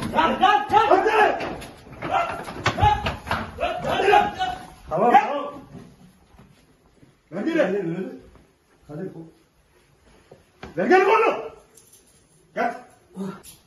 Hadi. Tamam tamam. Ver geri. Hadi. Ver geri kolu. Gel.